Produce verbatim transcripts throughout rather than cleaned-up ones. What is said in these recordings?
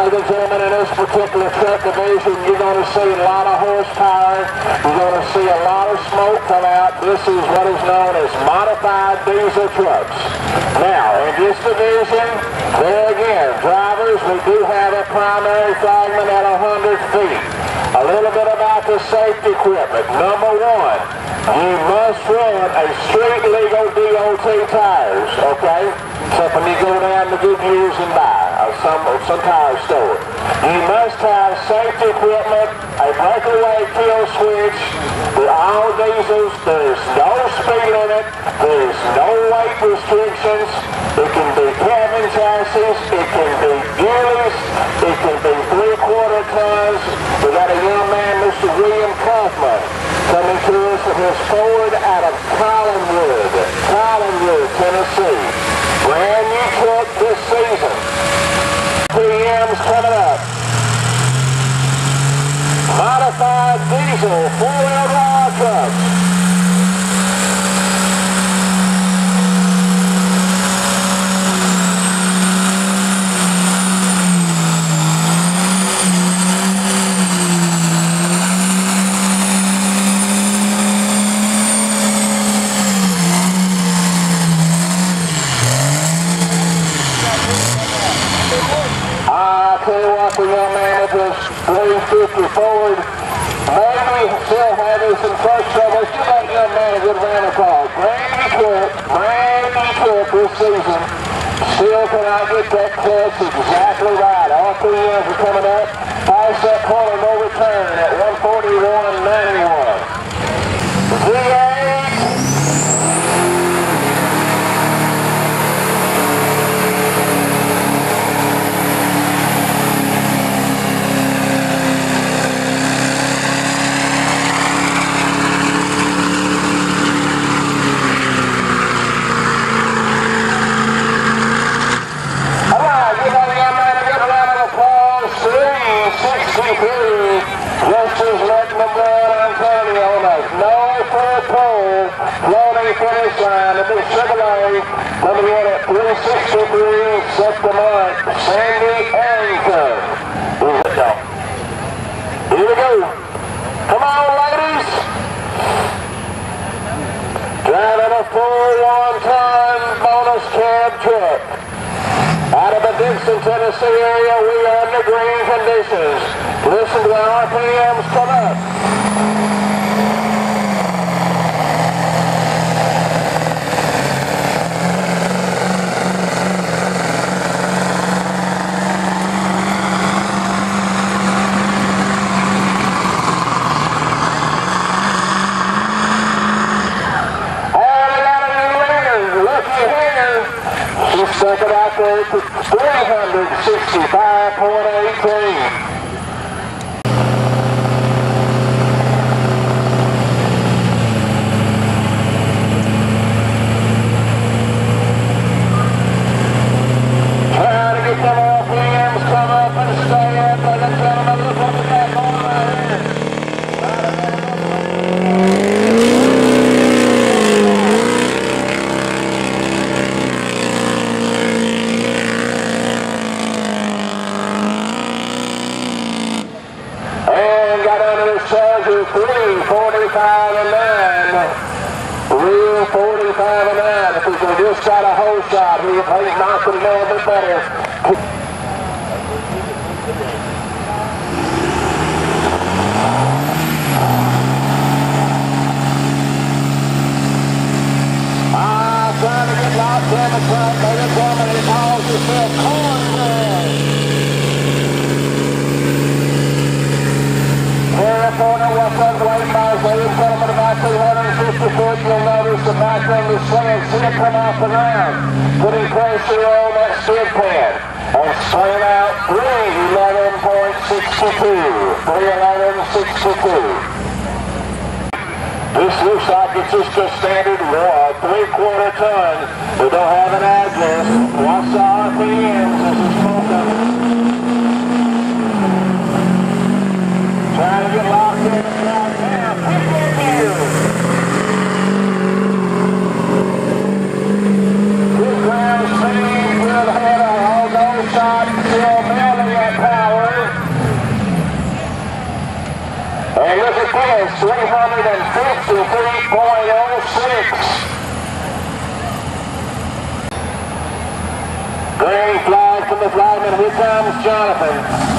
Ladies and gentlemen, in this particular truck division, you're going to see a lot of horsepower. You're going to see a lot of smoke come out. This is what is known as modified diesel trucks. Now, in this division, there again, drivers, we do have a primary fragment at one hundred feet. A little bit about the safety equipment. Number one, you must run a street legal D O T tires, okay? Except when you go down to Goodyear's and buy or some, or some tire store. You must have safety equipment, a breakaway kill switch. For all diesels, there's no speed limit, there's no weight restrictions. It can be cabin chassis, it can be gearless, it can be three-quarter tons. We got a young man, Mister William Kaufman, coming to us with his Ford out of Collinwood, Collinwood, Tennessee. Brand new truck this season. P M's coming up. Modified diesel four-wheel drive trucks. The young man with his three fifty Ford maybe still having some truck trouble. Give that young man a good round of applause. Brand new truck, brand new truck this season. Still cannot get that clutch exactly right. All three M's are coming up. Pass that corner, no return at one forty-one ninety-one. V eight. Just as letting them run Antonio on us. No full pole, floating finish line. It'll be triple A. Coming in at three sixty-three, set the mark. Sandy Arrington. Here we go. Come on, ladies. Driving a full one-ton bonus cab truck. Out of the Dixon, Tennessee area, we are under green conditions. Listen to the R P Ms come up. Stuck it out there to three sixty-five point one eight. Trying to get them R P Ms come up and stay up, ladies and gentlemen. Look what we got going right here. three forty-five and nine. three forty-five and nine. If we could have just got a hole shot, he would have knocked it a little bit better. Ah, trying to get locked in the front. Ladies and gentlemen, he calls himself corner. Corner, what's up, ladies and gentlemen, about two hundred fifty foot, you'll notice the background is slaying, see it come off the ground, putting pressure on that skid pad, and slaying out three eleven point six two, three eleven sixty-two. This looks like it's just a standard uh, three-quarter ton. We don't have an address. What's the R P Ms as a smoke of it? Trying to get locked in the track now. Pick it here. Good ground speed, good header, all those shots, still building that power. is three hundred fifty-three point oh six. Green flag from the flagman. Here comes Jonathan.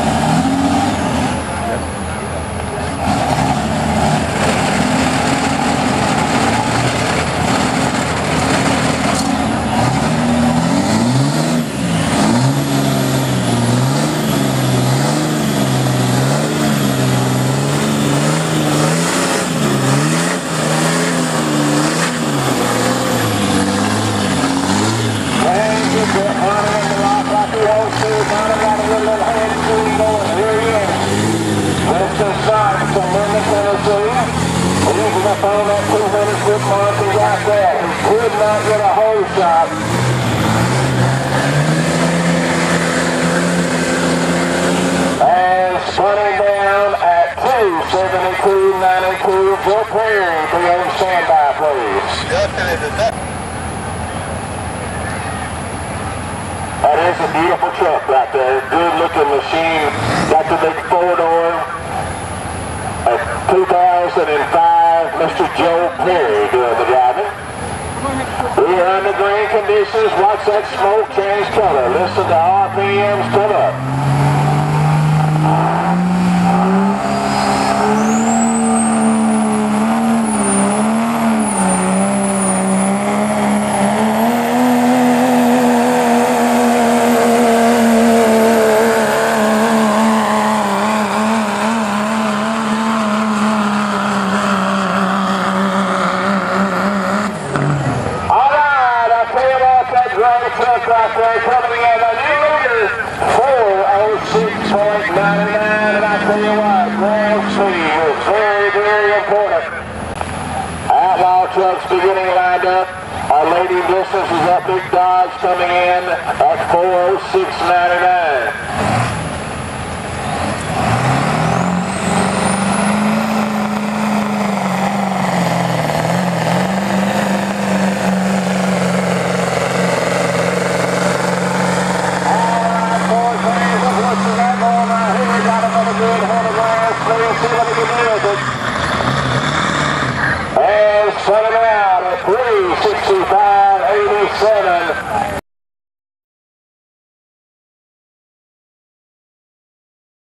Up on that two hundred foot marker right there. He could not get a hole shot. And spinning down at two seventy-two ninety-two. Joe Perry, be on standby, please. That is a beautiful truck right there. Good looking machine. Got the big four door. A two thousand five Mister Joe Perry doing the driving. We are under green conditions. Watch that smoke change color. Listen to R P Ms come up. Trucks beginning lined up. Our lady distance is up. Big Dodge coming in at four oh six ninety-nine.